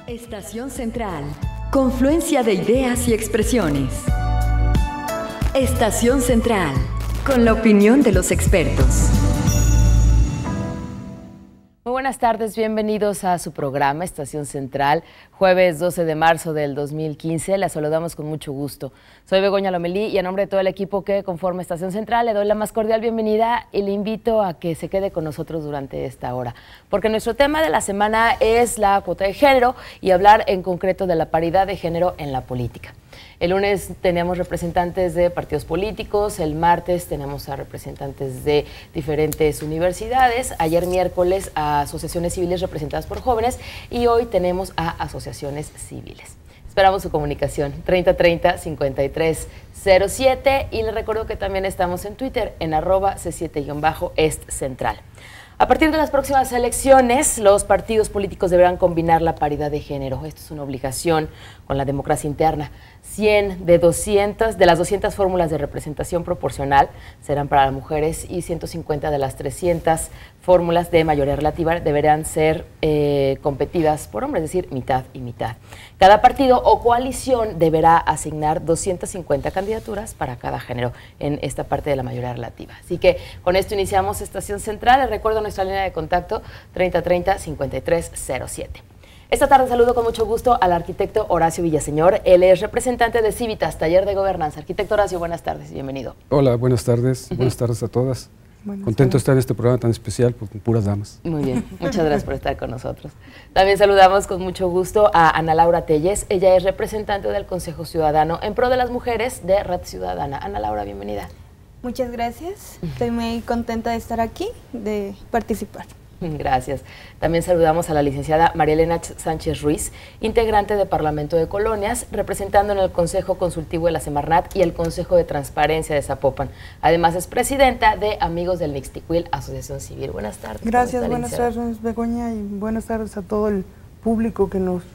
Estación Central. Confluencia de ideas y expresiones. Estación Central. Con la opinión de los expertos. Muy buenas tardes, bienvenidos a su programa Estación Central, jueves 12 de marzo del 2015. La saludamos con mucho gusto. Soy Begoña Lomelí y a nombre de todo el equipo que conforma Estación Central le doy la más cordial bienvenida y le invito a que se quede con nosotros durante esta hora, porque nuestro tema de la semana es la cuota de género y hablar en concreto de la paridad de género en la política. El lunes tenemos representantes de partidos políticos, el martes tenemos a representantes de diferentes universidades, ayer miércoles a asociaciones civiles representadas por jóvenes y hoy tenemos a asociaciones civiles. Esperamos su comunicación 3030-5307 y les recuerdo que también estamos en Twitter en @C7-EstCentral. A partir de las próximas elecciones, los partidos políticos deberán combinar la paridad de género. Esto es una obligación con la democracia interna. 100 de las 200 fórmulas de representación proporcional serán para las mujeres y 150 de las 300 fórmulas de mayoría relativa deberán ser competidas por hombres, es decir, mitad y mitad. Cada partido o coalición deberá asignar 250 candidaturas para cada género en esta parte de la mayoría relativa. Así que con esto iniciamos Estación Central. Les recuerdo nuestra línea de contacto 3030-5307. Esta tarde saludo con mucho gusto al arquitecto Horacio Villaseñor. Él es representante de Civitas, Taller de Gobernanza. Arquitecto Horacio, buenas tardes y bienvenido. Hola, buenas tardes. Buenas tardes a todas. Contento de estar en este programa tan especial con puras damas. Muy bien, muchas gracias por estar con nosotros. También saludamos con mucho gusto a Ana Laura Telles. Ella es representante del Consejo Ciudadano en pro de las mujeres de Red Ciudadana. Ana Laura, bienvenida. Muchas gracias. Estoy muy contenta de estar aquí, de participar. Gracias. También saludamos a la licenciada María Elena Sánchez Ruiz, integrante del Parlamento de Colonias, representando en el Consejo Consultivo de la Semarnat y el Consejo de Transparencia de Zapopan. Además es presidenta de Amigos del Mixtecuil, Asociación Civil. Buenas tardes. Gracias, buenas tardes, Begoña, y buenas tardes a todo el público que nos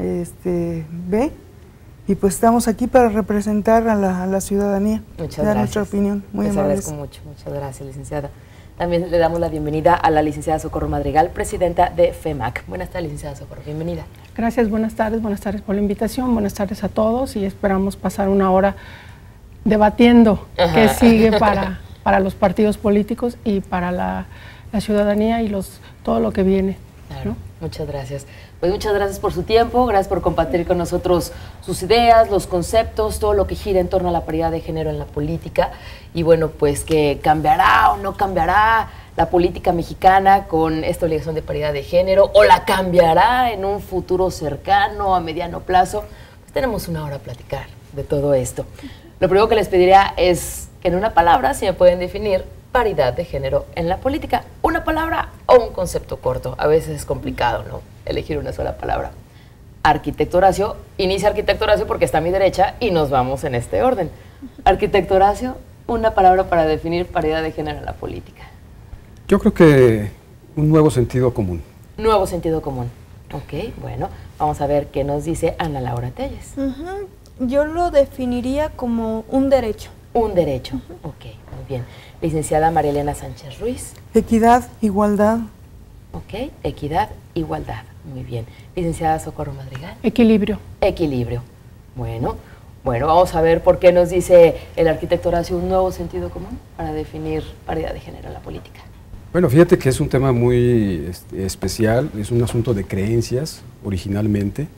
ve. Y pues estamos aquí para representar a la ciudadanía. Muchas gracias. Nuestra opinión. Muy Les agradezco mucho. Muchas gracias, licenciada. También le damos la bienvenida a la licenciada Socorro Madrigal, presidenta de FEMAC. Buenas tardes, licenciada Socorro, bienvenida. Gracias, buenas tardes por la invitación, buenas tardes a todos y esperamos pasar una hora debatiendo qué sigue para los partidos políticos y para la ciudadanía y todo lo que viene. Claro, ¿no? Muchas gracias. Pues muchas gracias por su tiempo, gracias por compartir con nosotros sus ideas, los conceptos, todo lo que gira en torno a la paridad de género en la política. Y bueno, pues que cambiará o no cambiará la política mexicana con esta obligación de paridad de género, o la cambiará en un futuro cercano, a mediano plazo. Pues tenemos una hora a platicar de todo esto. Lo primero que les pediría es que en una palabra, si me pueden definir, paridad de género en la política. Una palabra o un concepto corto. A veces es complicado, ¿no?, elegir una sola palabra. Arquitecto Horacio, inicia Arquitecto Horacio porque está a mi derecha y nos vamos en este orden. Arquitecto Horacio, una palabra para definir paridad de género en la política. Yo creo que un nuevo sentido común. Nuevo sentido común. Ok, bueno, vamos a ver qué nos dice Ana Laura Telles. Yo lo definiría como un derecho. Un derecho, ok, muy bien. Licenciada María Elena Sánchez Ruiz. Equidad, igualdad. Ok, equidad, igualdad, muy bien. Licenciada Socorro Madrigal. Equilibrio. Equilibrio. Bueno, vamos a ver por qué nos dice el arquitecto Horacio un nuevo sentido común para definir paridad de género en la política. Bueno, fíjate que es un tema muy especial, es un asunto de creencias originalmente,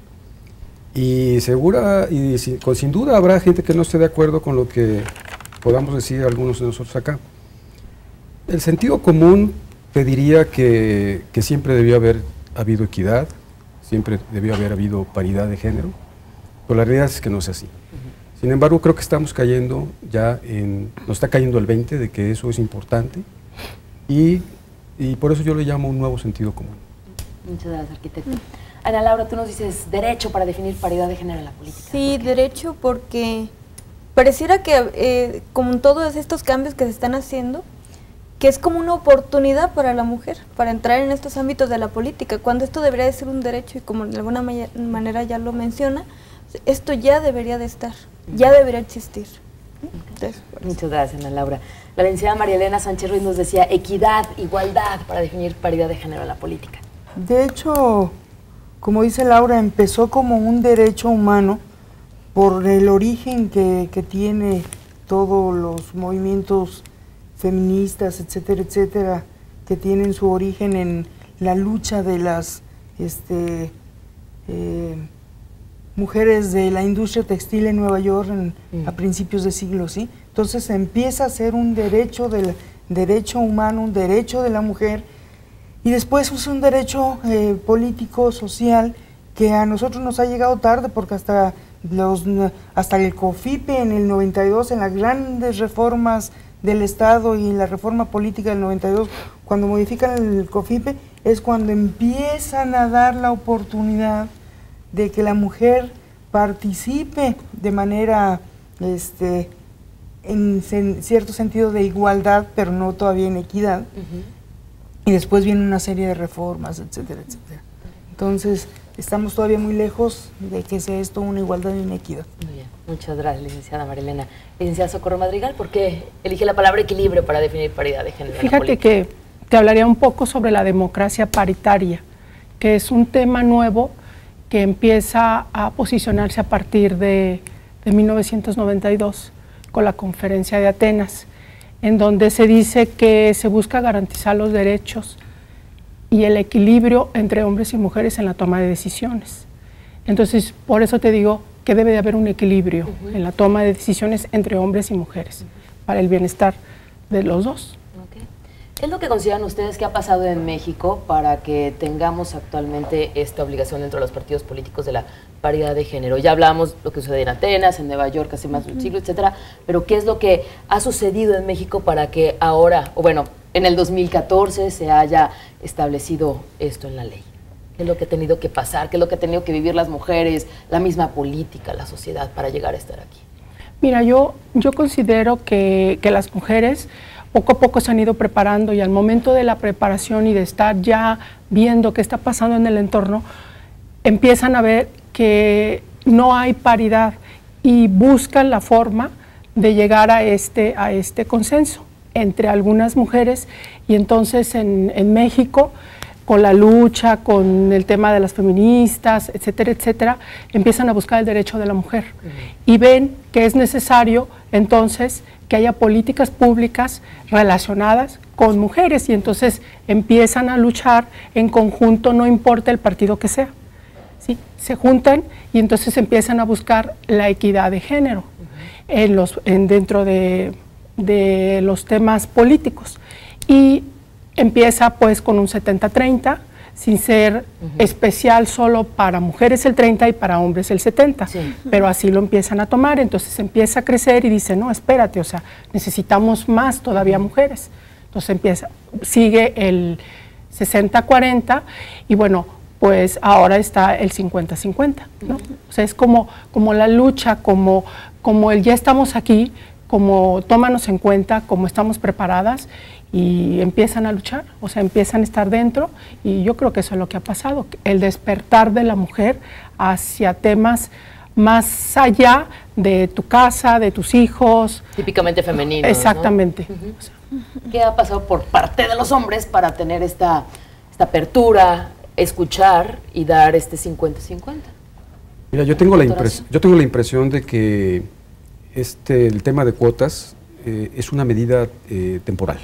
y sin duda habrá gente que no esté de acuerdo con lo que podamos decir algunos de nosotros acá. El sentido común pediría que siempre debió haber habido equidad, siempre debió haber habido paridad de género, pero la realidad es que no es así. Sin embargo, creo que estamos cayendo nos está cayendo el 20 de que eso es importante y por eso yo le llamo un nuevo sentido común. Muchas gracias, arquitecto. Ana Laura, tú nos dices derecho para definir paridad de género en la política. Sí, derecho porque pareciera que como todos estos cambios que se están haciendo, que es como una oportunidad para la mujer, para entrar en estos ámbitos de la política, cuando esto debería de ser un derecho y como de alguna manera ya lo menciona, esto ya debería de estar, ya debería existir. Entonces, muchas gracias, Ana Laura. La licenciada María Elena Sánchez Ruiz nos decía equidad, igualdad para definir paridad de género en la política. De hecho, como dice Laura, empezó como un derecho humano por el origen que tiene todos los movimientos feministas, etcétera, etcétera, que tienen su origen en la lucha de las mujeres de la industria textil en Nueva York a principios de siglo, ¿sí? Entonces empieza a ser un derecho humano, un derecho de la mujer, y después es un derecho político, social, que a nosotros nos ha llegado tarde, porque hasta el COFIPE en el 92, en las grandes reformas del Estado y la reforma política del 92, cuando modifican el COFIPE, es cuando empiezan a dar la oportunidad de que la mujer participe de manera, en cierto sentido de igualdad, pero no todavía en equidad. Y después viene una serie de reformas, etcétera, etcétera. Entonces, estamos todavía muy lejos de que sea esto una igualdad y una equidad. Muy bien, muchas gracias, licenciada Marilena. Licenciada Socorro Madrigal, ¿por qué elige la palabra equilibrio para definir paridad de género? Fíjate que te hablaría un poco sobre la democracia paritaria, que es un tema nuevo que empieza a posicionarse a partir de 1992 con la Conferencia de Atenas, en donde se dice que se busca garantizar los derechos y el equilibrio entre hombres y mujeres en la toma de decisiones. Entonces, por eso te digo que debe de haber un equilibrio en la toma de decisiones entre hombres y mujeres, para el bienestar de los dos. ¿Qué es lo que consideran ustedes que ha pasado en México para que tengamos actualmente esta obligación dentro de los partidos políticos de la paridad de género? Ya hablamos lo que sucede en Atenas, en Nueva York hace más de un siglo, etcétera, pero ¿qué es lo que ha sucedido en México para que ahora, o bueno, en el 2014 se haya establecido esto en la ley? ¿Qué es lo que ha tenido que pasar? ¿Qué es lo que ha tenido que vivir las mujeres, la misma política, la sociedad para llegar a estar aquí? Mira, yo considero que las mujeres poco a poco se han ido preparando, y al momento de la preparación y de estar ya viendo qué está pasando en el entorno, empiezan a ver que no hay paridad y buscan la forma de llegar a este consenso entre algunas mujeres. Y entonces en México, con la lucha, con el tema de las feministas, etcétera, etcétera, empiezan a buscar el derecho de la mujer y ven que es necesario entonces que haya políticas públicas relacionadas con mujeres, y entonces empiezan a luchar en conjunto, no importa el partido que sea, ¿sí? Se juntan y entonces empiezan a buscar la equidad de género dentro de los temas políticos, y empieza pues con un 70-30, sin ser especial solo para mujeres el 30 y para hombres el 70, pero así lo empiezan a tomar. Entonces empieza a crecer y dice, no, espérate, o sea, necesitamos más todavía mujeres. Entonces sigue el 60-40 y bueno, pues ahora está el 50-50, ¿no? O sea, es como la lucha, como el ya estamos aquí, como tómanos en cuenta, como estamos preparadas, y empiezan a luchar, o sea, empiezan a estar dentro, y yo creo que eso es lo que ha pasado, el despertar de la mujer hacia temas más allá de tu casa, de tus hijos. Típicamente femeninos, exactamente. ¿no? O sea, ¿qué ha pasado por parte de los hombres para tener esta apertura, escuchar y dar este 50-50? Mira, yo tengo la impresión de que el tema de cuotas es una medida temporal,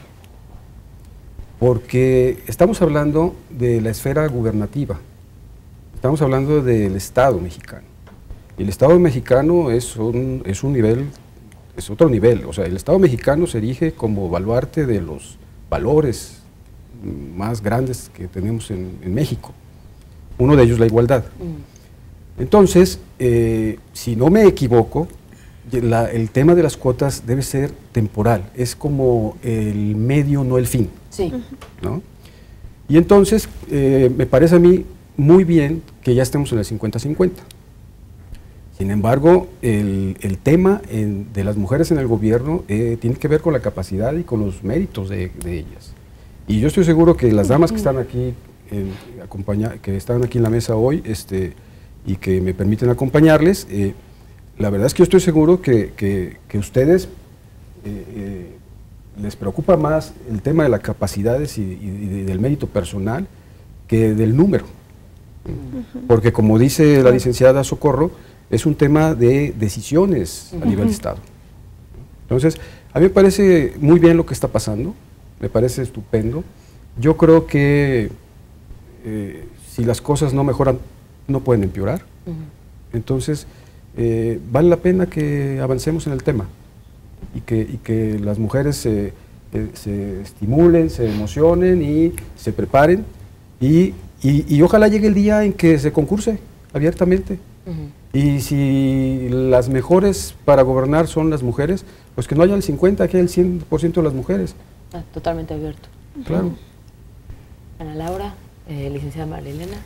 porque estamos hablando de la esfera gubernativa, estamos hablando del Estado mexicano, y el Estado mexicano es un nivel, es otro nivel. O sea, el Estado mexicano se erige como baluarte de los valores más grandes que tenemos en México, uno de ellos la igualdad. Entonces, si no me equivoco, el tema de las cuotas debe ser temporal, es como el medio, no el fin. Sí. ¿No? Y entonces, me parece a mí muy bien que ya estemos en el 50-50. Sin embargo, el tema de las mujeres en el gobierno tiene que ver con la capacidad y con los méritos de ellas. Y yo estoy seguro que las damas que están aquí, que están aquí en la mesa hoy, y que me permiten acompañarles, la verdad es que yo estoy seguro que ustedes les preocupa más el tema de las capacidades y del mérito personal que del número. Porque como dice la licenciada Socorro, es un tema de decisiones a nivel de Estado. Entonces, a mí me parece muy bien lo que está pasando, me parece estupendo. Yo creo que si las cosas no mejoran, no pueden empeorar. Entonces, vale la pena que avancemos en el tema y que las mujeres se estimulen, se emocionen y se preparen y ojalá llegue el día en que se concurse abiertamente. Y si las mejores para gobernar son las mujeres, pues que no haya el 50, que haya el 100% de las mujeres. Totalmente abierto. Claro. Ana Laura, licenciada Marilena.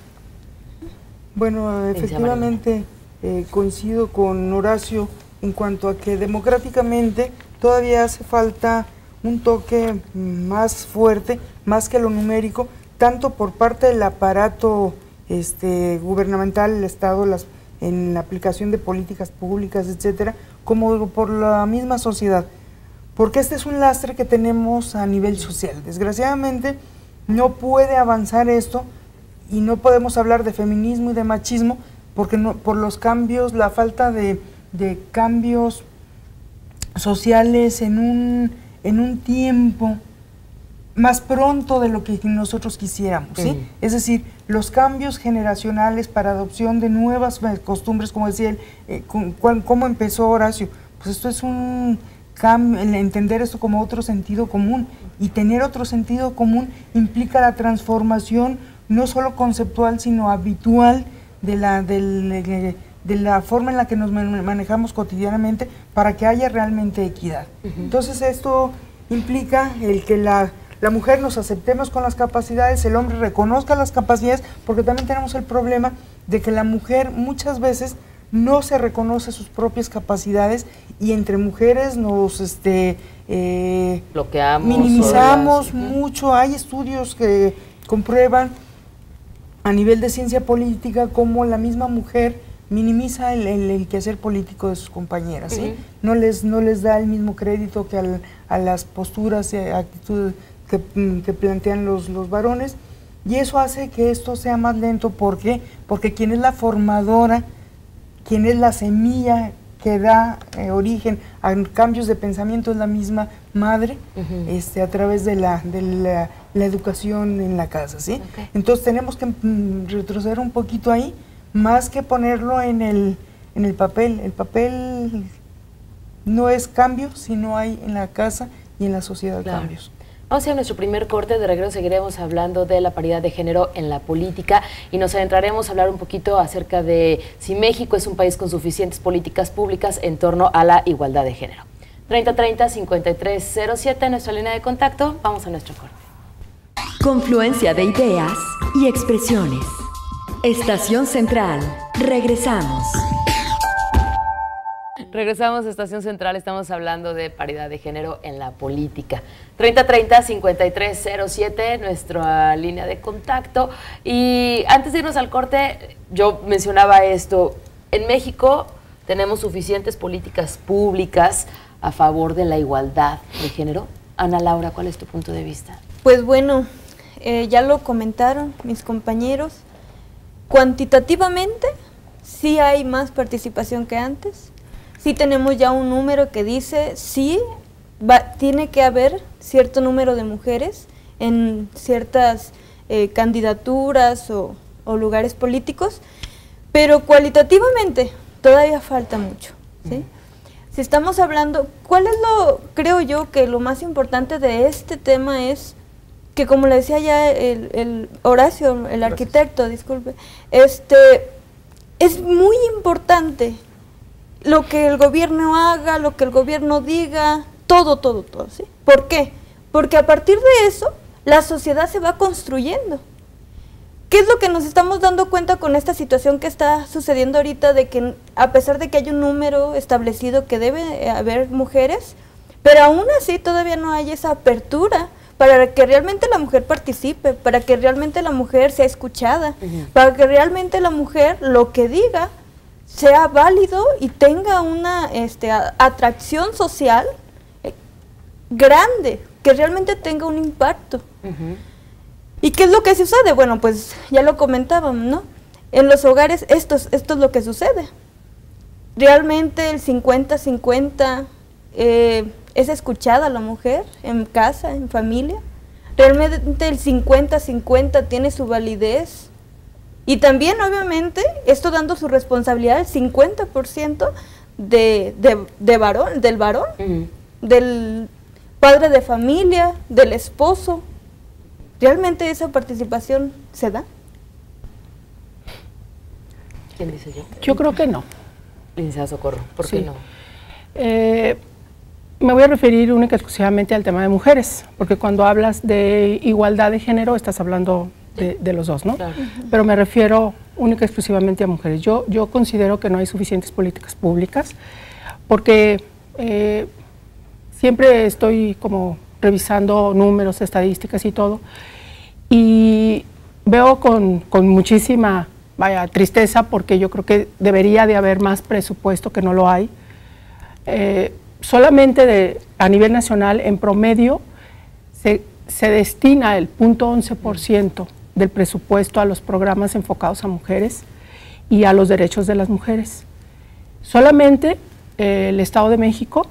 Bueno, efectivamente coincido con Horacio en cuanto a que democráticamente todavía hace falta un toque más fuerte, más que lo numérico, tanto por parte del aparato gubernamental, el Estado, en la aplicación de políticas públicas, etcétera, como por la misma sociedad. Porque este es un lastre que tenemos a nivel social. Desgraciadamente no puede avanzar esto y no podemos hablar de feminismo y de machismo porque por los cambios, la falta de cambios sociales en un tiempo más pronto de lo que nosotros quisiéramos, ¿sí? Es decir, los cambios generacionales para adopción de nuevas costumbres, como decía él, ¿cómo empezó Horacio? Pues esto es un cambio, entender esto como otro sentido común, y tener otro sentido común implica la transformación no solo conceptual, sino habitual de la forma en la que nos manejamos cotidianamente para que haya realmente equidad. Entonces esto implica el que la mujer nos aceptemos con las capacidades, el hombre reconozca las capacidades, porque también tenemos el problema de que la mujer muchas veces no se reconoce sus propias capacidades y entre mujeres nos bloqueamos, minimizamos mucho. Hay estudios que comprueban a nivel de ciencia política cómo la misma mujer minimiza el quehacer político de sus compañeras, ¿sí? No les da el mismo crédito que a las posturas y actitudes que plantean los varones, y eso hace que esto sea más lento. ¿Por qué? Porque quien es la formadora, quien es la semilla que da origen a cambios de pensamiento es la misma madre, a través de la educación en la casa, ¿sí? Entonces tenemos que retroceder un poquito ahí, más que ponerlo en el papel. El papel no es cambio, sino hay en la casa y en la sociedad cambios. Vamos a ir a nuestro primer corte. De regreso seguiremos hablando de la paridad de género en la política y nos adentraremos a hablar un poquito acerca de si México es un país con suficientes políticas públicas en torno a la igualdad de género. 3030-5307, nuestra línea de contacto. Vamos a nuestro corte. Confluencia de ideas y expresiones. Estación Central. Regresamos. Regresamos a Estación Central, estamos hablando de paridad de género en la política. 3030-5307, nuestra línea de contacto. Y antes de irnos al corte, yo mencionaba esto. En México tenemos suficientes políticas públicas a favor de la igualdad de género. Ana Laura, ¿cuál es tu punto de vista? Pues bueno, ya lo comentaron mis compañeros. Cuantitativamente, sí hay más participación que antes. Sí tenemos ya un número que dice, sí, tiene que haber cierto número de mujeres en ciertas candidaturas o lugares políticos, pero cualitativamente todavía falta mucho, ¿sí? Si estamos hablando, creo yo que lo más importante de este tema es que, como le decía ya el Horacio, el arquitecto, disculpe, es muy importante lo que el gobierno haga, lo que el gobierno diga, todo, ¿sí? ¿Por qué? Porque a partir de eso, la sociedad se va construyendo. ¿Qué es lo que nos estamos dando cuenta con esta situación que está sucediendo ahorita, de que a pesar de que hay un número establecido que debe haber mujeres, pero aún así todavía no hay esa apertura para que realmente la mujer participe, para que realmente la mujer sea escuchada, para que realmente la mujer lo que diga sea válido y tenga una atracción social grande, que realmente tenga un impacto. ¿Y qué es lo que sucede? Bueno, pues ya lo comentábamos, ¿no? en los hogares esto es lo que sucede. Realmente el 50-50 es escuchada la mujer en casa, en familia. Realmente el 50-50 tiene su validez. Y también, obviamente, esto dando su responsabilidad al 50% del varón, del padre de familia, del esposo. ¿Realmente esa participación se da? ¿Quién dice yo? Yo creo que no. Licenciada Socorro, ¿por qué no? Me voy a referir única y exclusivamente al tema de mujeres, porque cuando hablas de igualdad de género estás hablando de los dos, ¿no? Claro. Pero me refiero única y exclusivamente a mujeres. Yo considero que no hay suficientes políticas públicas, porque siempre estoy como revisando números, estadísticas y todo, y veo con muchísima tristeza, porque yo creo que debería de haber más presupuesto, que no lo hay. Solamente a nivel nacional, en promedio, se destina el 0.11% del presupuesto a los programas enfocados a mujeres y a los derechos de las mujeres. Solamente el Estado de México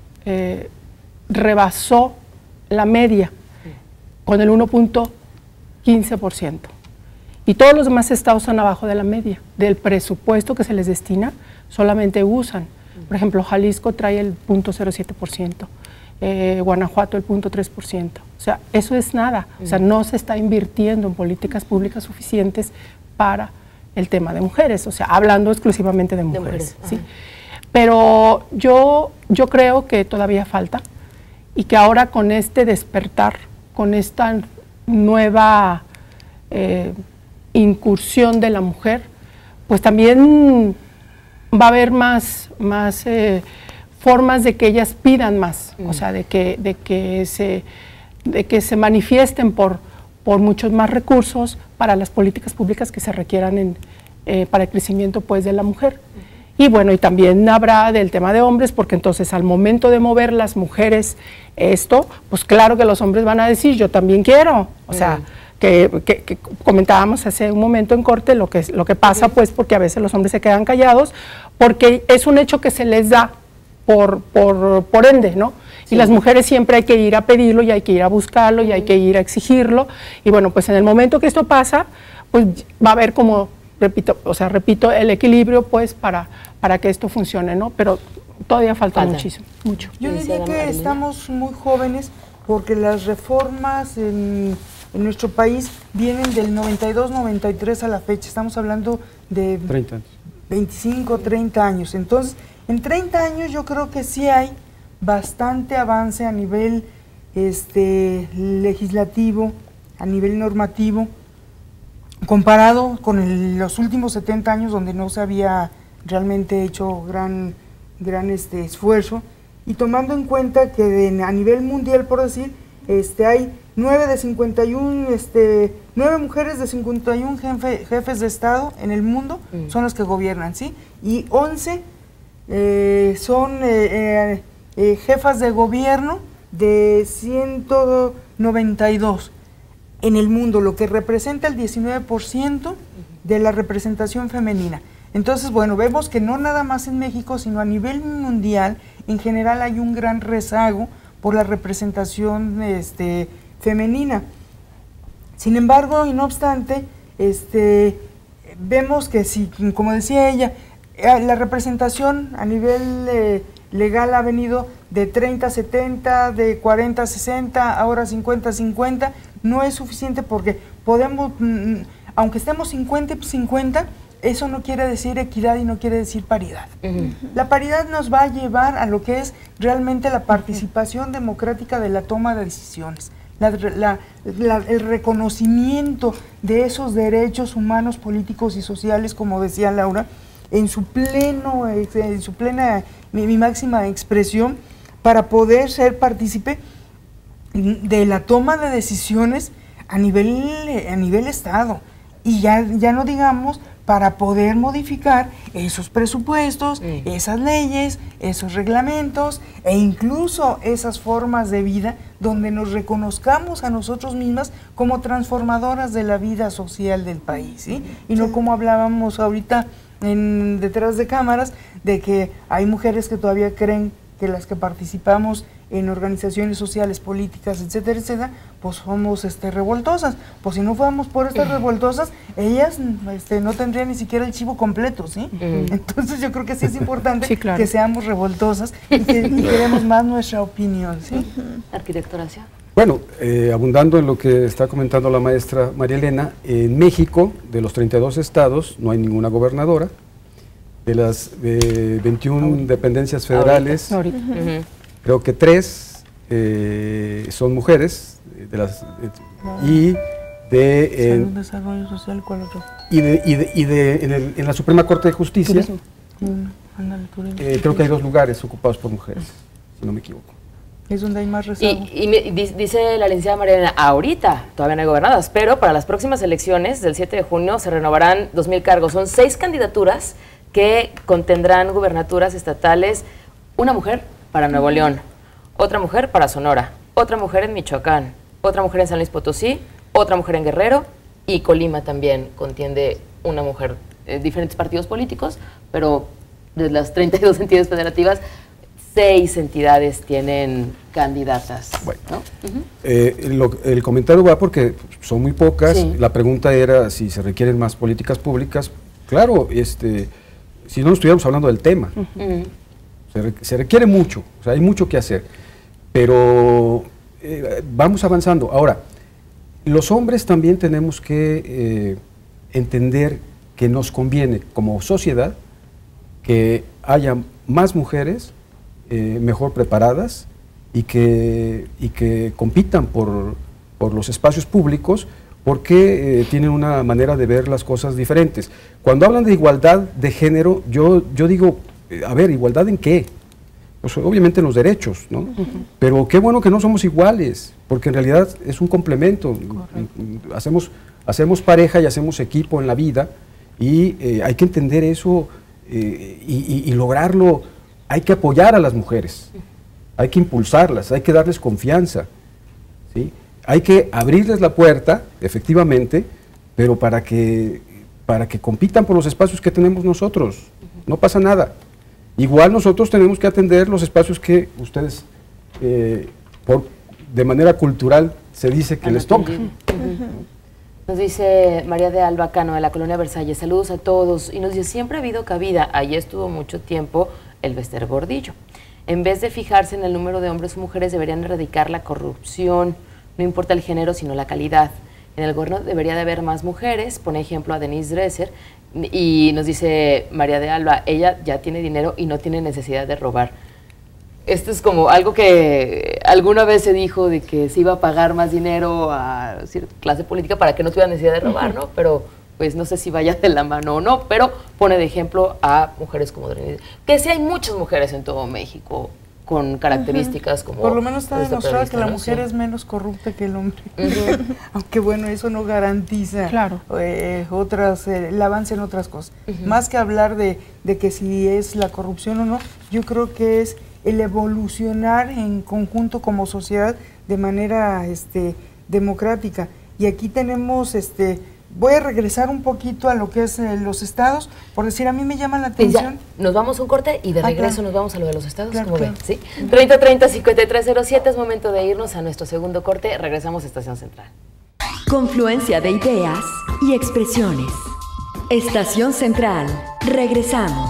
rebasó la media con el 1.15%. Y todos los demás estados están abajo de la media. Del presupuesto que se les destina, solamente usan. Por ejemplo, Jalisco trae el 0.07%, Guanajuato el 0.3%. O sea, eso es nada. O sea, no se está invirtiendo en políticas públicas suficientes para el tema de mujeres. O sea, hablando exclusivamente de mujeres. ¿Sí? Pero yo creo que todavía falta, y que ahora con este despertar, con esta nueva incursión de la mujer, pues también va a haber más formas de que ellas pidan más, o sea, de que se manifiesten por muchos más recursos para las políticas públicas que se requieran para el crecimiento, pues, de la mujer. Y bueno, y también habrá del tema de hombres, porque entonces al momento de mover las mujeres esto, pues claro que los hombres van a decir, yo también quiero, o sea, que comentábamos hace un momento en corte lo que pasa, pues, porque a veces los hombres se quedan callados, porque es un hecho que se les da por ende, ¿no? Sí. Y las mujeres siempre hay que ir a pedirlo, y hay que ir a buscarlo, y hay que ir a exigirlo, y bueno, pues en el momento que esto pasa, pues va a haber como, repito, el equilibrio, pues, para que esto funcione, ¿no? Pero todavía falta muchísimo, mucho. Yo diría que estamos muy jóvenes, porque las reformas en nuestro país vienen del 92-93 a la fecha. Estamos hablando de 30 años. 25, 30 años. Entonces, en 30 años yo creo que sí hay bastante avance a nivel legislativo, a nivel normativo, comparado con los últimos 70 años, donde no se había realmente hecho gran esfuerzo, y tomando en cuenta que a nivel mundial, por decir, hay 9 mujeres de 51 jefes de Estado en el mundo, son las que gobiernan, ¿sí? Y 11 son jefas de gobierno de 192 en el mundo, lo que representa el 19% de la representación femenina. Entonces, bueno, vemos que no nada más en México, sino a nivel mundial, en general hay un gran rezago por la representación femenina. Sin embargo, y no obstante, vemos que sí, como decía ella, la representación a nivel legal ha venido de 30-70, de 40-60, ahora 50-50, no es suficiente, porque podemos, aunque estemos 50-50, eso no quiere decir equidad y no quiere decir paridad. La paridad nos va a llevar a lo que es realmente la participación democrática de la toma de decisiones, el reconocimiento de esos derechos humanos, políticos y sociales, como decía Laura, en su plena, mi máxima expresión, para poder ser partícipe de la toma de decisiones a nivel Estado. Y ya no digamos para poder modificar esos presupuestos, esas leyes, esos reglamentos, e incluso esas formas de vida donde nos reconozcamos a nosotros mismas como transformadoras de la vida social del país, ¿sí? Y no como hablábamos ahorita detrás de cámaras, de que hay mujeres que todavía creen que las que participamos en organizaciones sociales, políticas, etcétera, etcétera, pues somos revoltosas. Pues si no fuéramos por estas revoltosas, ellas no tendrían ni siquiera el chivo completo, ¿sí? Entonces yo creo que sí es importante que seamos revoltosas y que demos más nuestra opinión, ¿sí? Arquitecto Horacio. Bueno, abundando en lo que está comentando la maestra María Elena, en México, de los 32 estados, no hay ninguna gobernadora. De las 21 dependencias federales, creo que 3 son mujeres, y de desarrollo social, ¿cuál otro? En la Suprema Corte de Justicia, creo que hay 2 lugares ocupados por mujeres, si no me equivoco. Es donde hay más rezago. Y dice la licenciada María Elena, ahorita todavía no hay gobernadas, pero para las próximas elecciones del 7 de junio se renovarán 2,000 cargos. Son 6 candidaturas que contendrán gubernaturas estatales, una mujer para Nuevo León, otra mujer para Sonora, otra mujer en Michoacán, otra mujer en San Luis Potosí, otra mujer en Guerrero, y Colima también contiene una mujer, diferentes partidos políticos, pero de las 32 entidades federativas, 6 entidades tienen candidatas. Bueno, ¿no? El comentario va porque son muy pocas. Sí. La pregunta era si se requieren más políticas públicas. Claro, si no estuviéramos hablando del tema. Se requiere mucho, o sea, hay mucho que hacer, pero vamos avanzando. Ahora, los hombres también tenemos que entender que nos conviene como sociedad que haya más mujeres mejor preparadas y que compitan por los espacios públicos, porque tienen una manera de ver las cosas diferentes. Cuando hablan de igualdad de género, yo digo, a ver, ¿igualdad en qué? Pues obviamente en los derechos, ¿no? Pero qué bueno que no somos iguales, porque en realidad es un complemento. Hacemos pareja y hacemos equipo en la vida, y hay que entender eso y lograrlo. Hay que apoyar a las mujeres, hay que impulsarlas, hay que darles confianza, ¿sí? Hay que abrirles la puerta, efectivamente, pero para que compitan por los espacios que tenemos nosotros. No pasa nada. Igual nosotros tenemos que atender los espacios que ustedes, de manera cultural, se dice que les toca. Nos dice María de Alba Cano, de la Colonia Versalles, saludos a todos, y nos dice, siempre ha habido cabida, ahí estuvo mucho tiempo el Bester Gordillo. En vez de fijarse en el número de hombres o mujeres, deberían erradicar la corrupción. No importa el género, sino la calidad. En el gobierno debería de haber más mujeres, pone ejemplo a Denise Dresser, y nos dice María de Alba, ella ya tiene dinero y no tiene necesidad de robar. Esto es como algo que alguna vez se dijo, de que se iba a pagar más dinero a cierta clase política para que no tuviera necesidad de robar, ¿no? Pero pues no sé si vaya de la mano o no, pero pone de ejemplo a mujeres como Denise, que sí hay muchas mujeres en todo México con características como... Por lo menos está demostrado que la mujer es menos corrupta que el hombre. Aunque bueno, eso no garantiza el avance en otras cosas. Más que hablar de que si es la corrupción o no, yo creo que es el evolucionar en conjunto como sociedad de manera democrática. Y aquí tenemos... voy a regresar un poquito a lo que es los estados, por decir, a mí me llama la atención. Nos vamos a un corte y de regreso nos vamos a lo de los estados. Claro, ¿Cómo ven? ¿Sí? 3030-5307, es momento de irnos a nuestro segundo corte. Regresamos a Estación Central. Confluencia de ideas y expresiones. Estación Central. Regresamos.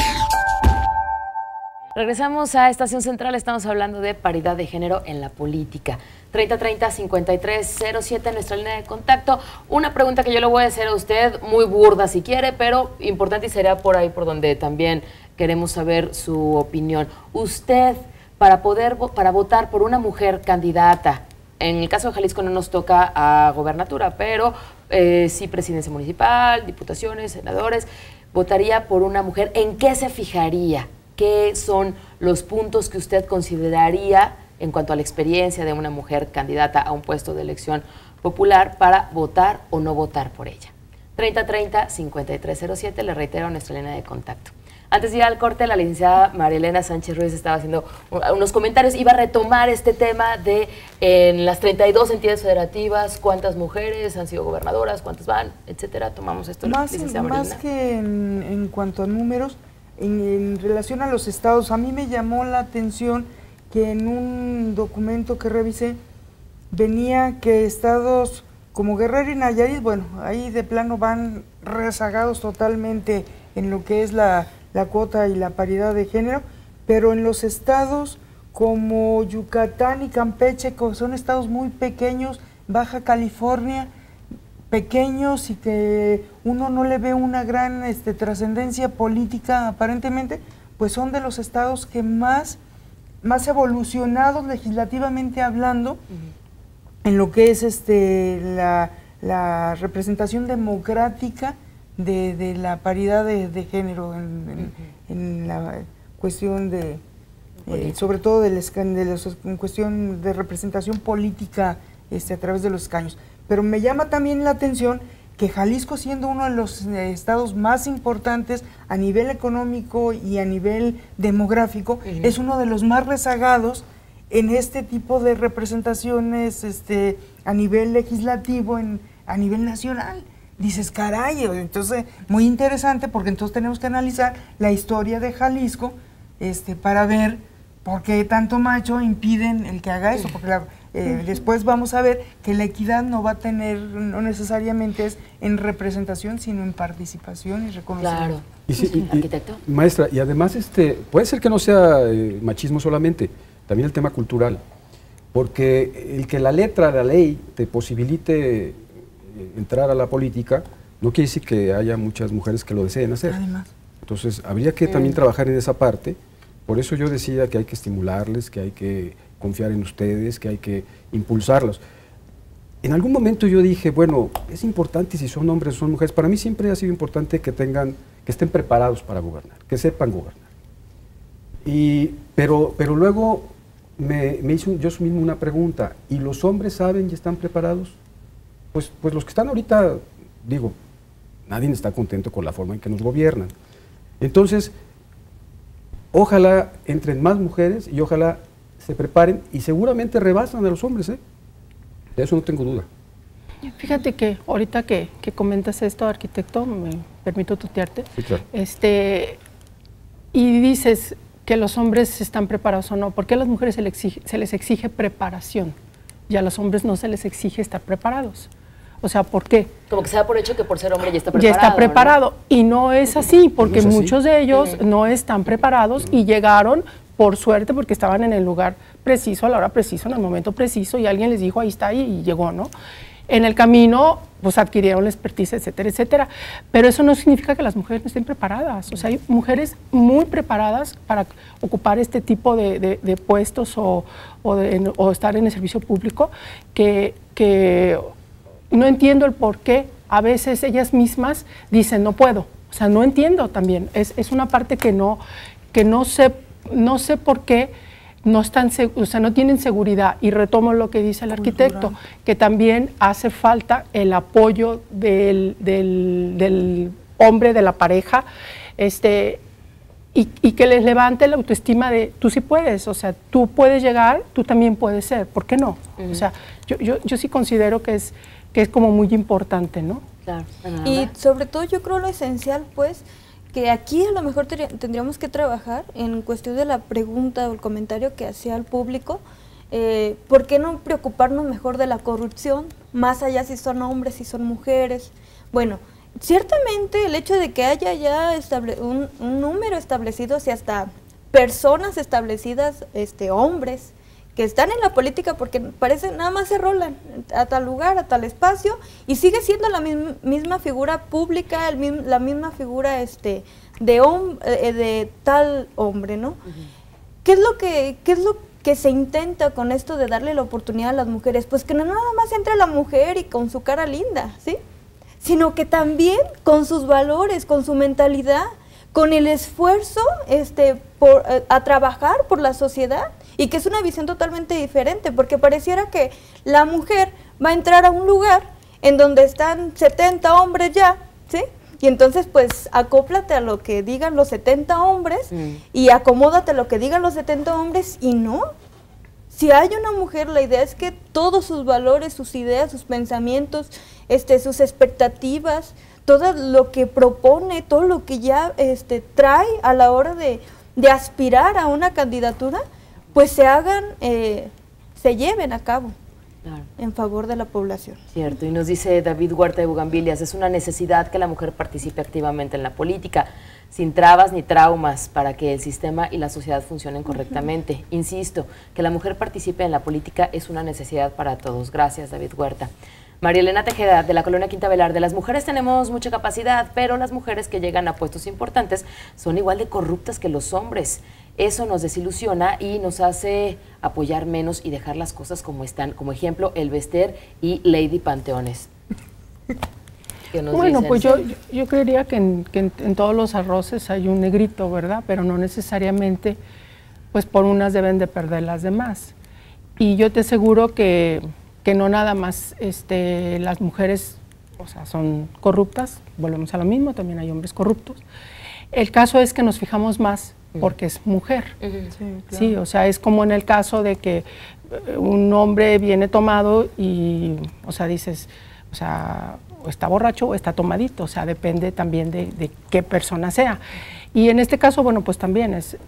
Regresamos a Estación Central, estamos hablando de paridad de género en la política. 3030-5307, nuestra línea de contacto. Una pregunta que yo le voy a hacer a usted, muy burda si quiere, pero importante, y será por ahí por donde también queremos saber su opinión. Usted, para votar por una mujer candidata, en el caso de Jalisco no nos toca a gobernatura, pero sí presidencia municipal, diputaciones, senadores, votaría por una mujer, ¿en qué se fijaría? ¿Qué son los puntos que usted consideraría en cuanto a la experiencia de una mujer candidata a un puesto de elección popular para votar o no votar por ella? 3030-5307, le reitero nuestra línea de contacto. Antes de ir al corte, la licenciada María Elena Sánchez Ruiz estaba haciendo unos comentarios, iba a retomar este tema de en las 32 entidades federativas, cuántas mujeres han sido gobernadoras, cuántas van, etcétera. Tomamos esto, licenciada María Elena. Más que en cuanto a números, en relación a los estados, a mí me llamó la atención que en un documento que revisé venía que estados como Guerrero y Nayarit, bueno, ahí de plano van rezagados totalmente en lo que es la cuota y la paridad de género, pero en los estados como Yucatán y Campeche, que son estados muy pequeños, Baja California, pequeños y que uno no le ve una gran trascendencia política aparentemente, pues son de los estados que más evolucionados legislativamente hablando, en lo que es la representación democrática de la paridad de género en la cuestión de, sobre todo en cuestión de representación política a través de los escaños. Pero me llama también la atención que Jalisco, siendo uno de los estados más importantes a nivel económico y a nivel demográfico, es uno de los más rezagados en este tipo de representaciones a nivel legislativo, a nivel nacional. Dices, caray, entonces muy interesante, porque entonces tenemos que analizar la historia de Jalisco para ver por qué tanto macho impiden el que haga eso, porque después vamos a ver que la equidad no va a tener, no necesariamente es en representación, sino en participación y reconocimiento. Claro. Arquitecto. Maestra, y además puede ser que no sea machismo solamente, también el tema cultural, porque el que la letra de la ley te posibilite entrar a la política, no quiere decir que haya muchas mujeres que lo deseen hacer. Además. Entonces, habría que también trabajar en esa parte. Por eso yo decía que hay que estimularles, que hay que confiar en ustedes, que hay que impulsarlos. En algún momento yo dije, bueno, es importante si son hombres o son mujeres. Para mí siempre ha sido importante que estén preparados para gobernar, que sepan gobernar. Pero luego me hizo yo mismo una pregunta, ¿y los hombres saben y están preparados? Pues los que están ahorita, digo, nadie está contento con la forma en que nos gobiernan. Entonces, ojalá entren más mujeres y ojalá se preparen y seguramente rebasan a los hombres, De eso no tengo duda. Fíjate que ahorita que comentas esto, arquitecto, me permito tutearte, Sí, claro. Y dices que los hombres están preparados o no. ¿Por qué a las mujeres se les exige preparación y a los hombres no se les exige estar preparados? O sea, ¿por qué? Como que se da por hecho que por ser hombre ya está preparado. Ya está preparado, ¿no? Y no es así, porque no es así. Muchos de ellos no están preparados y llegaron por suerte porque estaban en el lugar preciso, a la hora precisa, en el momento preciso, y alguien les dijo, ahí está, y llegó, ¿no? En el camino, pues adquirieron la expertise, etcétera, etcétera. Pero eso no significa que las mujeres no estén preparadas. O sea, hay mujeres muy preparadas para ocupar este tipo de puestos o estar en el servicio público que no entiendo el por qué a veces ellas mismas dicen no puedo. O sea, no entiendo también. Es una parte que no sé por qué no están, o sea, no tienen seguridad. Y retomo lo que dice el arquitecto, que también hace falta el apoyo del hombre, de la pareja, y que les levante la autoestima de tú sí puedes, o sea, tú puedes llegar, tú también puedes ser, ¿por qué no? O sea, yo sí considero que es como muy importante, ¿no? Claro. Y sobre todo yo creo lo esencial, pues, que aquí a lo mejor tendríamos que trabajar en cuestión de la pregunta o el comentario que hacía el público, ¿por qué no preocuparnos mejor de la corrupción, más allá si son hombres, si son mujeres? Bueno, ciertamente el hecho de que haya ya un número establecido, si hasta personas establecidas, hombres, que están en la política porque parece nada más se rolan a tal lugar, a tal espacio, y sigue siendo la misma figura pública, la misma figura de tal hombre, ¿no? ¿Qué es lo que se intenta con esto de darle la oportunidad a las mujeres? Pues que no nada más entre la mujer y con su cara linda, ¿sí? Sino que también con sus valores, con su mentalidad, con el esfuerzo a trabajar por la sociedad, y que es una visión totalmente diferente, porque pareciera que la mujer va a entrar a un lugar en donde están 70 hombres ya, ¿sí? Y entonces, pues, acóplate a lo que digan los 70 hombres y acomódate a lo que digan los 70 hombres y no. Si hay una mujer, la idea es que todos sus valores, sus ideas, sus pensamientos, sus expectativas, todo lo que propone, todo lo que ya trae a la hora de aspirar a una candidatura, pues se hagan, se lleven a cabo. Claro. En favor de la población. Cierto, y nos dice David Huerta de Bugambilias, es una necesidad que la mujer participe activamente en la política, sin trabas ni traumas, para que el sistema y la sociedad funcionen correctamente. Insisto, que la mujer participe en la política es una necesidad para todos. Gracias, David Huerta. María Elena Tejeda, de la Colonia Quinta Velarde, las mujeres tenemos mucha capacidad, pero las mujeres que llegan a puestos importantes son igual de corruptas que los hombres. Eso nos desilusiona y nos hace apoyar menos y dejar las cosas como están. Como ejemplo, El Bester y Lady Panteones. Bueno, pues yo creería que en todos los arroces hay un negrito, ¿verdad? Pero no necesariamente, pues por unas deben de perder las demás. Y yo te aseguro que no nada más las mujeres, o sea, son corruptas, volvemos a lo mismo, también hay hombres corruptos. El caso es que nos fijamos más porque es mujer. Sí, claro. Sí, o sea, es como en el caso de que un hombre viene tomado y, o sea, dices, o sea, o está borracho o está tomadito, o sea, depende también de qué persona sea. Y en este caso, bueno, pues también es,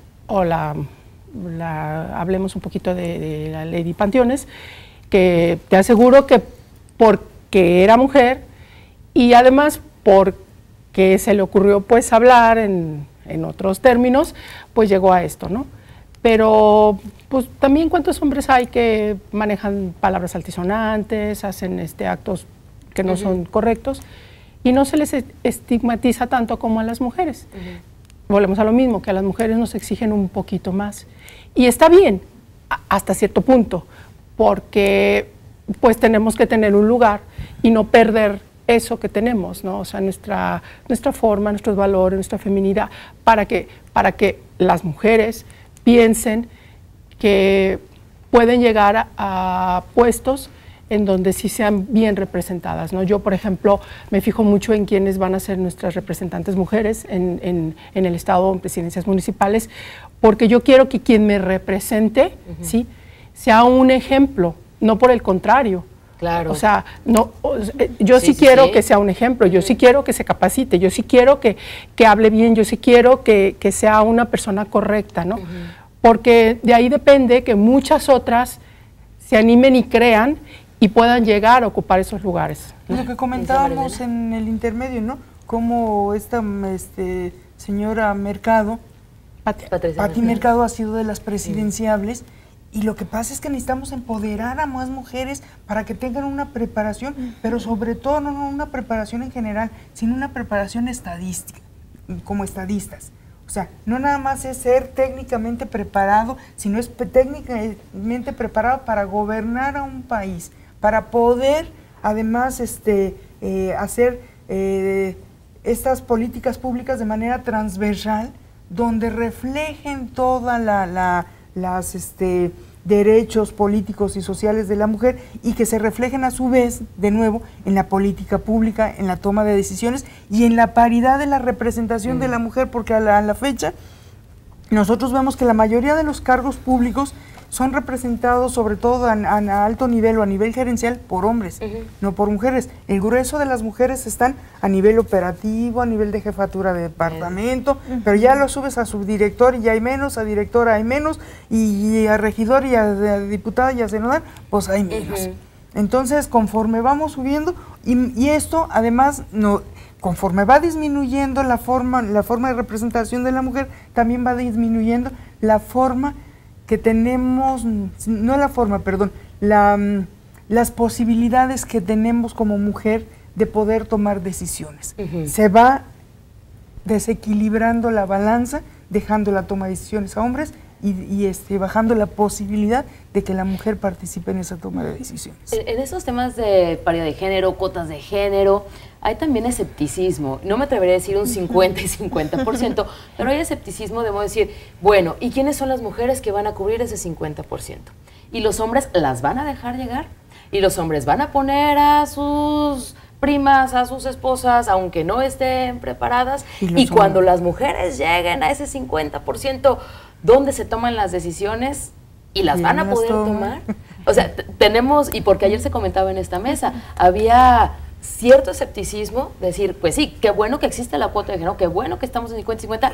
hablemos un poquito de la Lady Panteones, que te aseguro que porque era mujer y además porque se le ocurrió pues hablar en otros términos, pues llegó a esto, ¿no? Pero pues también cuántos hombres hay que manejan palabras altisonantes, hacen actos que no son correctos y no se les estigmatiza tanto como a las mujeres. Volvemos a lo mismo, que a las mujeres nos exigen un poquito más. Y está bien, hasta cierto punto, porque pues tenemos que tener un lugar y no perder eso que tenemos, ¿no? O sea, nuestra forma, nuestros valores, nuestra feminidad, para que las mujeres piensen que pueden llegar a puestos en donde sí sean bien representadas, ¿no? Yo, por ejemplo, me fijo mucho en quiénes van a ser nuestras representantes mujeres en el Estado, en presidencias municipales, porque yo quiero que quien me represente, ¿sí?, sea un ejemplo, no por el contrario. Claro. O sea, no, yo sí quiero que sea un ejemplo, yo sí quiero que se capacite, yo sí quiero que hable bien, yo sí quiero que sea una persona correcta, ¿no? Porque de ahí depende que muchas otras se animen y crean y puedan llegar a ocupar esos lugares, ¿no? Lo que comentábamos en el intermedio, ¿no? Como esta señora Mercado, Pati Mercado ha sido de las presidenciables. Y lo que pasa es que necesitamos empoderar a más mujeres para que tengan una preparación, pero sobre todo no una preparación en general, sino una preparación estadística, como estadistas. O sea, no nada más es ser técnicamente preparado, sino es técnicamente preparado para gobernar a un país, para poder además hacer estas políticas públicas de manera transversal, donde reflejen toda las derechos políticos y sociales de la mujer y que se reflejen a su vez, de nuevo, en la política pública, en la toma de decisiones y en la paridad de la representación de la mujer, porque a la fecha nosotros vemos que la mayoría de los cargos públicos son representados sobre todo a alto nivel o a nivel gerencial por hombres, no por mujeres. El grueso de las mujeres están a nivel operativo, a nivel de jefatura de departamento, pero ya lo subes a subdirector y ya hay menos, a directora hay menos, y a regidor y a diputada y a senador, pues hay menos. Entonces, conforme vamos subiendo, y esto además, conforme va disminuyendo la forma de representación de la mujer, también va disminuyendo la forma que tenemos, las posibilidades que tenemos como mujer de poder tomar decisiones. Se va desequilibrando la balanza, dejando la toma de decisiones a hombres y bajando la posibilidad de que la mujer participe en esa toma de decisiones. En esos temas de paridad de género, cuotas de género, hay también escepticismo. No me atrevería a decir un 50 y 50%, pero hay escepticismo, debo decir, bueno, ¿y quiénes son las mujeres que van a cubrir ese 50%? ¿Y los hombres las van a dejar llegar? ¿Y los hombres van a poner a sus primas, a sus esposas, aunque no estén preparadas, y cuando las mujeres lleguen a ese 50%, ¿dónde se toman las decisiones y las van a poder tomar? O sea, tenemos, y porque ayer se comentaba en esta mesa, había cierto escepticismo, decir, pues sí, qué bueno que existe la cuota de género, qué bueno que estamos en 50-50,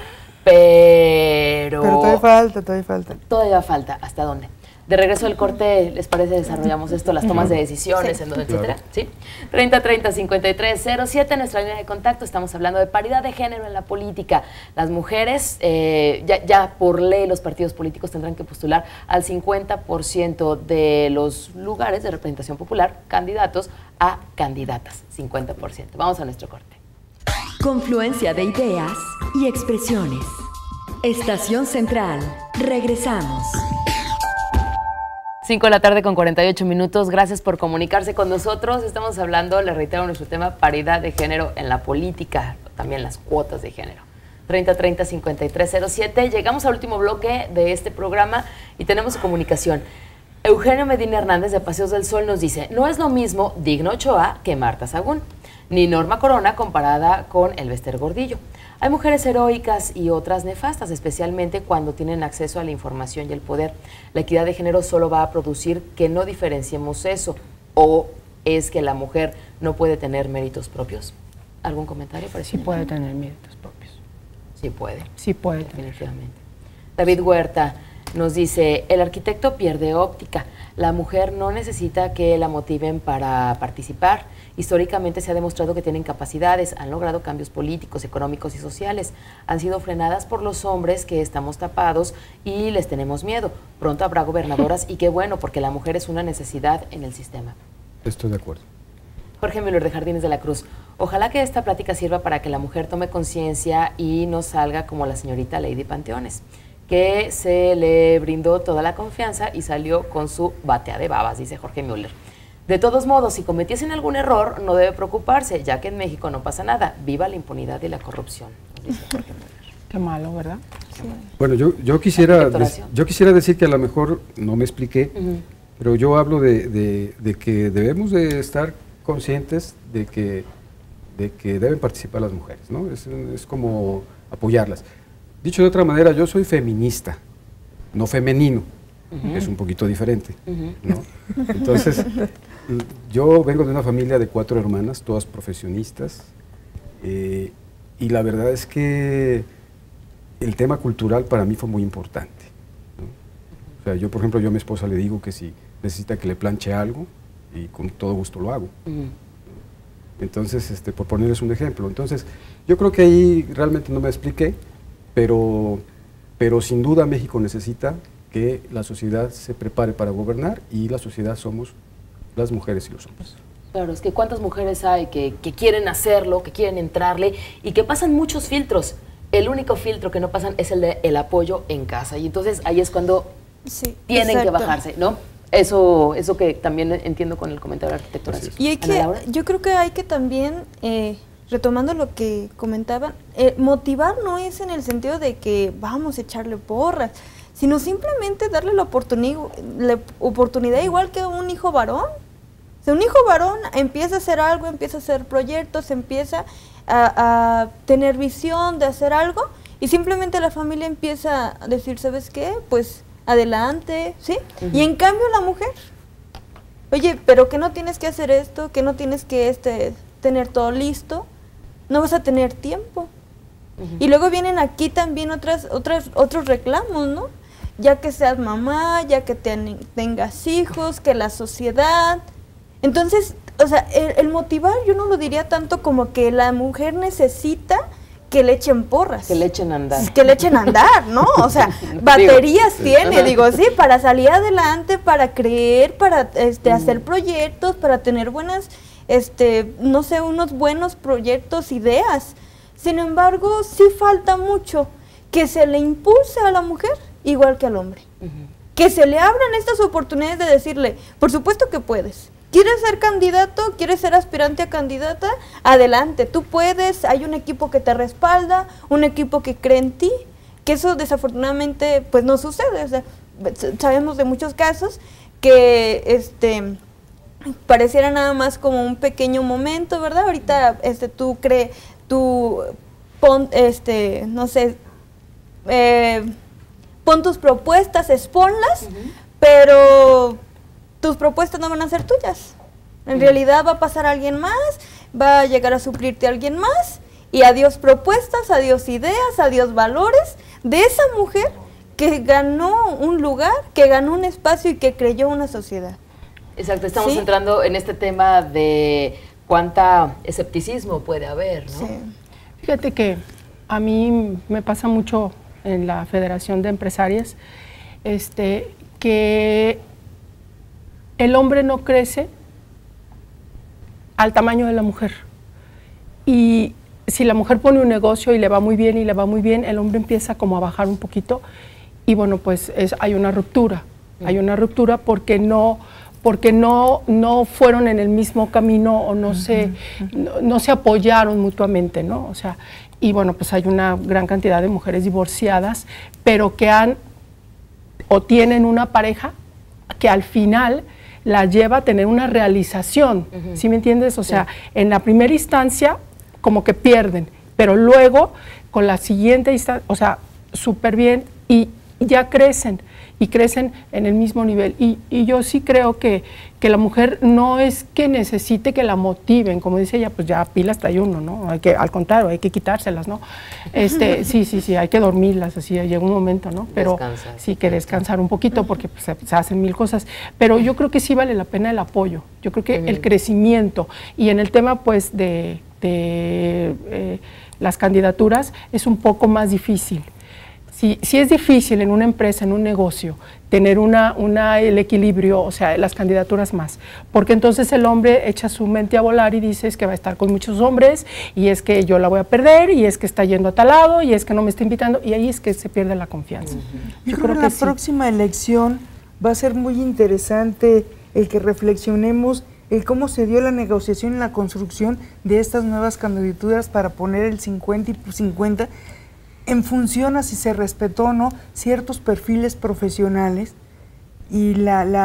pero todavía falta, Todavía falta. ¿Hasta dónde? De regreso del corte, ¿les parece desarrollamos esto, las tomas de decisiones, en donde, etcétera? ¿Sí? 30-30-53-07, nuestra línea de contacto. Estamos hablando de paridad de género en la política. Las mujeres, ya por ley, los partidos políticos tendrán que postular al 50% de los lugares de representación popular, candidatos a candidatas, 50%. Vamos a nuestro corte. Confluencia de ideas y expresiones. Estación Central. Regresamos. 5 de la tarde con 48 minutos. Gracias por comunicarse con nosotros. Estamos hablando, les reitero, nuestro tema, paridad de género en la política, también las cuotas de género. 30-30-53-07. Llegamos al último bloque de este programa y tenemos comunicación. Eugenio Medina Hernández de Paseos del Sol nos dice, no es lo mismo Digno Ochoa que Marta Sagún, ni Norma Corona comparada con Elvester Gordillo. Hay mujeres heroicas y otras nefastas, especialmente cuando tienen acceso a la información y el poder. La equidad de género solo va a producir que no diferenciemos eso, o es que la mujer no puede tener méritos propios. ¿Algún comentario? Sí puede tener méritos propios. Sí puede. Sí puede. Definitivamente. David Huerta nos dice, el arquitecto pierde óptica. La mujer no necesita que la motiven para participar. Históricamente se ha demostrado que tienen capacidades, han logrado cambios políticos, económicos y sociales. Han sido frenadas por los hombres que estamos tapados y les tenemos miedo. Pronto habrá gobernadoras y qué bueno, porque la mujer es una necesidad en el sistema. Estoy de acuerdo. Jorge Müller de Jardines de la Cruz. Ojalá que esta plática sirva para que la mujer tome conciencia y no salga como la señorita Lady Panteones, que se le brindó toda la confianza y salió con su batea de babas, dice Jorge Müller. De todos modos, si cometiesen algún error, no debe preocuparse, ya que en México no pasa nada. Viva la impunidad y la corrupción, dice Jorge Müller. Qué malo, ¿verdad? Sí. Bueno, yo quisiera decir que a lo mejor no me expliqué, pero yo hablo de que debemos de estar conscientes de que deben participar las mujeres, ¿no? Es como apoyarlas. Dicho de otra manera, yo soy feminista, no femenino, que es un poquito diferente, ¿no? Entonces, yo vengo de una familia de 4 hermanas, todas profesionistas, y la verdad es que el tema cultural para mí fue muy importante, ¿no? O sea, yo, por ejemplo, yo a mi esposa le digo que si necesita que le planche algo, y con todo gusto lo hago. Entonces, por ponerles un ejemplo. Entonces, yo creo que ahí realmente no me expliqué, pero sin duda México necesita que la sociedad se prepare para gobernar, y la sociedad somos las mujeres y los hombres. Claro, es que cuántas mujeres hay que quieren hacerlo, que quieren entrarle y que pasan muchos filtros. El único filtro que no pasan es el de el apoyo en casa, y entonces ahí es cuando tienen que bajarse, ¿no? Eso que también entiendo con el comentario del arquitecto Horacio. Y yo creo que hay que también, retomando lo que comentaban, motivar no es en el sentido de que vamos a echarle porras, sino simplemente darle la oportunidad igual que un hijo varón. O sea, un hijo varón empieza a hacer algo, empieza a hacer proyectos, empieza a tener visión de hacer algo, y simplemente la familia empieza a decir, ¿sabes qué? Pues adelante, ¿sí? Y en cambio la mujer, oye, pero que no tienes que hacer esto, que no tienes que tener todo listo, no vas a tener tiempo. Y luego vienen aquí también otros reclamos, ¿no? Ya que seas mamá, ya que tengas hijos, que la sociedad. Entonces, o sea, el motivar yo no lo diría tanto como que la mujer necesita que le echen porras. Que le echen a andar. Que le echen a andar, ¿no? O sea, baterías tiene, digo, sí, para salir adelante, para creer, para hacer proyectos, para tener buenas, no sé, unos buenos proyectos, ideas. Sin embargo, sí falta mucho que se le impulse a la mujer igual que al hombre. Que se le abran estas oportunidades de decirle, por supuesto que puedes. ¿Quieres ser candidato? ¿Quieres ser aspirante a candidata? Adelante, tú puedes, hay un equipo que te respalda, un equipo que cree en ti, que eso desafortunadamente pues no sucede. O sea, sabemos de muchos casos que pareciera nada más como un pequeño momento, ¿verdad? Ahorita pon, no sé, pon tus propuestas, exponlas, pero tus propuestas no van a ser tuyas. En realidad va a pasar alguien más, va a llegar a suplirte a alguien más, y adiós propuestas, adiós ideas, adiós valores de esa mujer que ganó un lugar, que ganó un espacio y que creyó una sociedad. Exacto, estamos ¿Sí? entrando en este tema de cuánta escepticismo puede haber, ¿no? Sí. Fíjate que a mí me pasa mucho en la Federación de Empresarias, que el hombre no crece al tamaño de la mujer. Y si la mujer pone un negocio y le va muy bien, el hombre empieza como a bajar un poquito, y bueno, pues hay una ruptura. Hay una ruptura porque no fueron en el mismo camino o no se apoyaron mutuamente, ¿no? O sea, y bueno, pues hay una gran cantidad de mujeres divorciadas, pero que tienen una pareja que al final la lleva a tener una realización, ¿sí me entiendes? O sea, en la primera instancia como que pierden, pero luego con la siguiente instancia, o sea, súper bien, y ya crecen, y crecen en el mismo nivel. Y yo sí creo que la mujer no es que necesite que la motiven, como dice ella, pues ya pilas trae uno, ¿no? Al contrario, hay que quitárselas, ¿no? Sí, hay que dormirlas, así llega un momento, ¿no? Pero Descansar. sí que descansar un poquito porque pues, se hacen mil cosas. Pero yo creo que sí vale la pena el apoyo, yo creo que el crecimiento. Y en el tema, pues, de las candidaturas es un poco más difícil. Si es difícil en una empresa, en un negocio, tener el equilibrio, o sea, las candidaturas más, porque entonces el hombre echa su mente a volar y dice es que va a estar con muchos hombres, y es que yo la voy a perder, y es que está yendo a tal lado, y es que no me está invitando, y ahí es que se pierde la confianza. Yo creo que la próxima elección va a ser muy interesante el que reflexionemos el cómo se dio la negociación y la construcción de estas nuevas candidaturas para poner el 50 y 50 en función a si se respetó o no ciertos perfiles profesionales y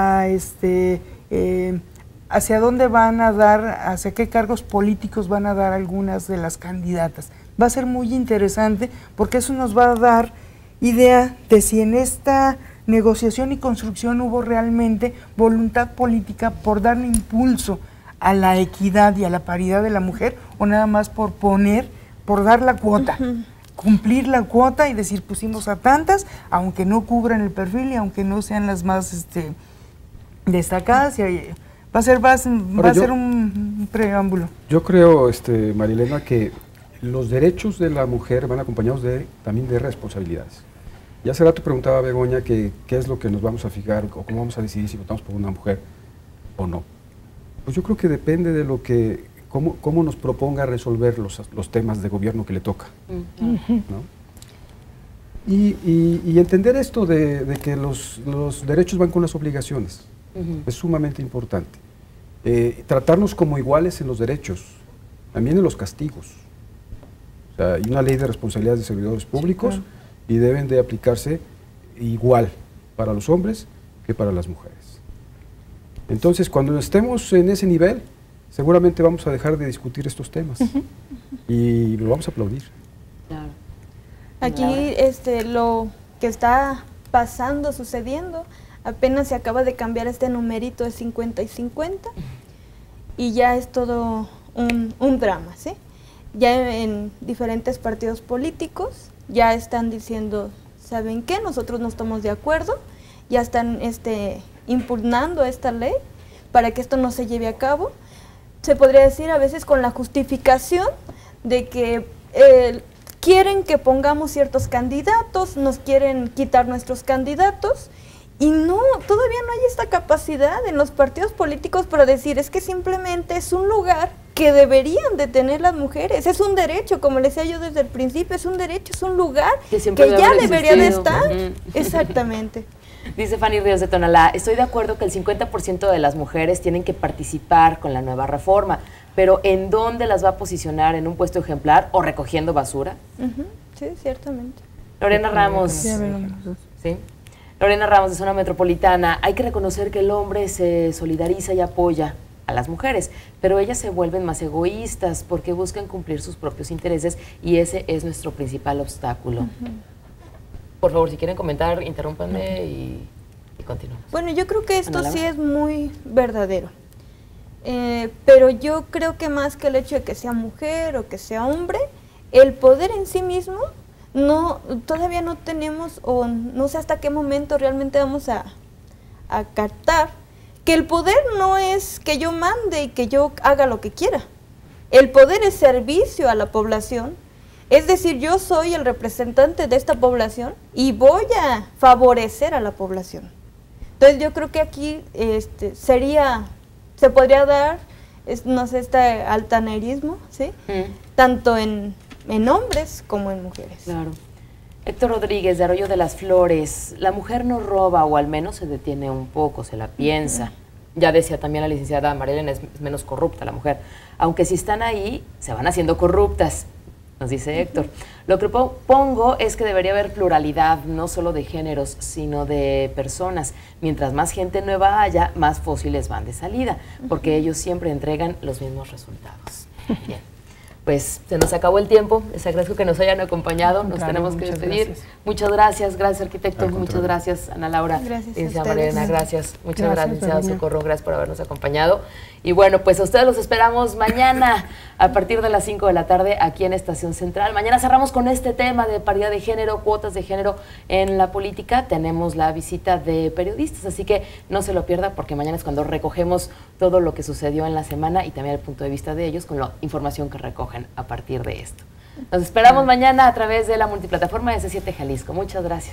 hacia dónde van a dar, hacia qué cargos políticos van a dar algunas de las candidatas. Va a ser muy interesante porque eso nos va a dar idea de si en esta negociación y construcción hubo realmente voluntad política por darle impulso a la equidad y a la paridad de la mujer, o nada más por dar la cuota. Cumplir la cuota y decir pusimos a tantas, aunque no cubran el perfil y aunque no sean las más destacadas, y va a ser un preámbulo. Yo creo, Marilena, que los derechos de la mujer van acompañados también de responsabilidades. Ya hace rato preguntaba Begoña que qué es lo que nos vamos a fijar o cómo vamos a decidir si votamos por una mujer o no. Pues yo creo que depende de cómo nos proponga resolver los temas de gobierno que le toca, ¿no? Y entender esto de que los derechos van con las obligaciones es sumamente importante. Tratarnos como iguales en los derechos, también en los castigos. O sea, hay una ley de responsabilidades de servidores públicos, sí, claro, y deben de aplicarse igual para los hombres que para las mujeres. Entonces, cuando estemos en ese nivel, seguramente vamos a dejar de discutir estos temas y lo vamos a aplaudir. Claro. Aquí lo que está pasando, sucediendo, apenas se acaba de cambiar este numerito de 50 y 50 y ya es todo un drama, ¿sí? Ya en diferentes partidos políticos ya están diciendo, ¿saben qué? Nosotros no estamos de acuerdo, ya están impugnando esta ley para que esto no se lleve a cabo. Se podría decir a veces con la justificación de que quieren que pongamos ciertos candidatos, nos quieren quitar nuestros candidatos, y no, todavía no hay esta capacidad en los partidos políticos para decir, es que simplemente es un lugar que deberían de tener las mujeres, es un derecho, como les decía yo desde el principio, es un derecho, es un lugar que ya debería de estar. Exactamente. Dice Fanny Ríos de Tonalá, estoy de acuerdo que el 50% de las mujeres tienen que participar con la nueva reforma, pero ¿en dónde las va a posicionar? ¿En un puesto ejemplar o recogiendo basura? Sí, ciertamente. Lorena Ramos, ¿sí? Lorena Ramos, de Zona Metropolitana, hay que reconocer que el hombre se solidariza y apoya a las mujeres, pero ellas se vuelven más egoístas porque buscan cumplir sus propios intereses y ese es nuestro principal obstáculo. Por favor, si quieren comentar, interrúmpanme y continuamos. Bueno, yo creo que esto sí es muy verdadero, pero yo creo que más que el hecho de que sea mujer o que sea hombre, el poder en sí mismo, todavía no tenemos, o no sé hasta qué momento realmente vamos a captar que el poder no es que yo mande y que yo haga lo que quiera. El poder es servicio a la población. Es decir, yo soy el representante de esta población y voy a favorecer a la población. Entonces yo creo que aquí se podría dar, no sé, este altanerismo, ¿sí? Tanto en hombres como en mujeres. Claro. Héctor Rodríguez, de Arroyo de las Flores, la mujer no roba o al menos se detiene un poco, se la piensa. Ya decía también la licenciada Marilena, es menos corrupta la mujer. Aunque si están ahí, se van haciendo corruptas. Nos dice Héctor. Lo que propongo es que debería haber pluralidad, no solo de géneros, sino de personas. Mientras más gente nueva haya, más fósiles van de salida, porque ellos siempre entregan los mismos resultados. Bien. Pues se nos acabó el tiempo, les agradezco que nos hayan acompañado, nos tenemos que despedir. Gracias. Muchas gracias arquitecto, muchas gracias Ana Laura, licenciada Marilena, gracias, muchas gracias, licenciada Socorro, gracias por habernos acompañado. Y bueno, pues a ustedes los esperamos mañana a partir de las 5 de la tarde aquí en Estación Central. Mañana cerramos con este tema de paridad de género, cuotas de género en la política. Tenemos la visita de periodistas, así que no se lo pierda porque mañana es cuando recogemos todo lo que sucedió en la semana y también el punto de vista de ellos con la información que recogen a partir de esto. Nos esperamos mañana a través de la multiplataforma de C7 Jalisco. Muchas gracias.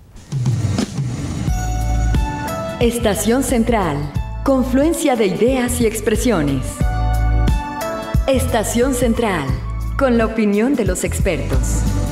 Estación Central. Confluencia de ideas y expresiones. Estación Central. Con la opinión de los expertos.